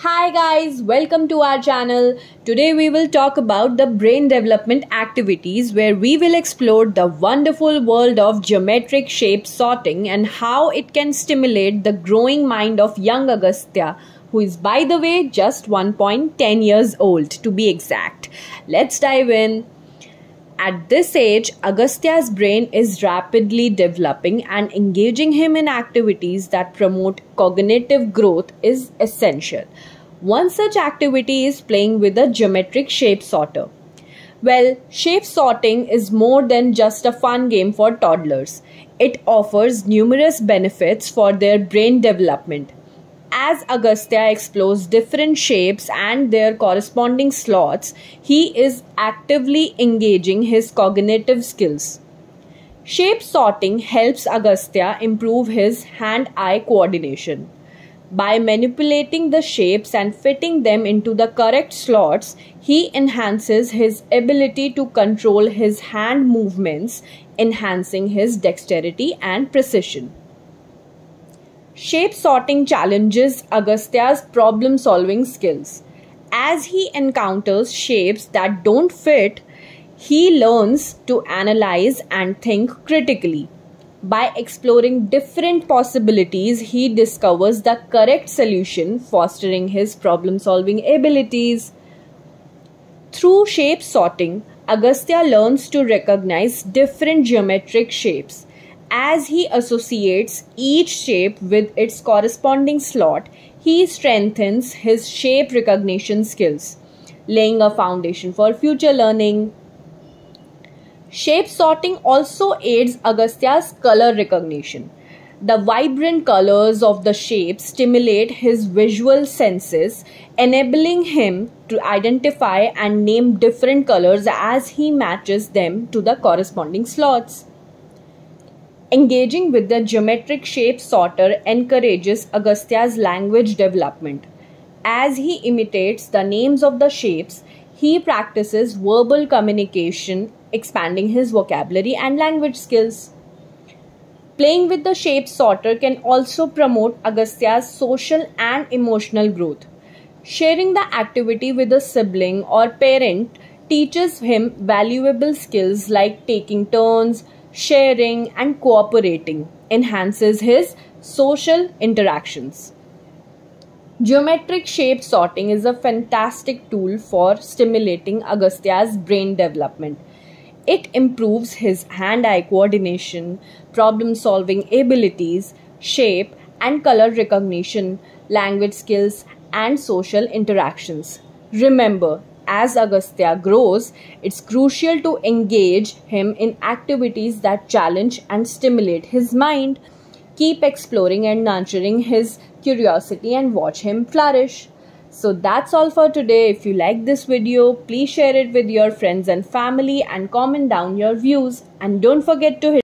Hi guys, welcome to our channel. Today we will talk about the brain development activities where we will explore the wonderful world of geometric shape sorting and how it can stimulate the growing mind of young Agastya, who is by the way just 1.10 years old to be exact. Let's dive in. At this age, Agastya's brain is rapidly developing and engaging him in activities that promote cognitive growth is essential. One such activity is playing with a geometric shape sorter. Well, shape sorting is more than just a fun game for toddlers. It offers numerous benefits for their brain development. As Agastya explores different shapes and their corresponding slots, he is actively engaging his cognitive skills. Shape sorting helps Agastya improve his hand-eye coordination. By manipulating the shapes and fitting them into the correct slots, he enhances his ability to control his hand movements, enhancing his dexterity and precision. Shape sorting challenges Agastya's problem-solving skills. As he encounters shapes that don't fit, he learns to analyze and think critically. By exploring different possibilities, he discovers the correct solution, fostering his problem-solving abilities. Through shape sorting, Agastya learns to recognize different geometric shapes. As he associates each shape with its corresponding slot, he strengthens his shape recognition skills, laying a foundation for future learning. Shape sorting also aids Agastya's color recognition. The vibrant colors of the shapes stimulate his visual senses, enabling him to identify and name different colors as he matches them to the corresponding slots. Engaging with the geometric shape sorter encourages Agastya's language development. As he imitates the names of the shapes, he practices verbal communication, expanding his vocabulary and language skills. Playing with the shape sorter can also promote Agastya's social and emotional growth. Sharing the activity with a sibling or parent teaches him valuable skills like taking turns, sharing and cooperating, enhances his social interactions. Geometric shape sorting is a fantastic tool for stimulating Agastya's brain development. It improves his hand-eye coordination, problem-solving abilities, shape and color recognition, language skills, and social interactions. Remember, as Agastya grows, it's crucial to engage him in activities that challenge and stimulate his mind. Keep exploring and nurturing his curiosity and watch him flourish. So that's all for today. If you like this video, please share it with your friends and family and comment down your views. And don't forget to hit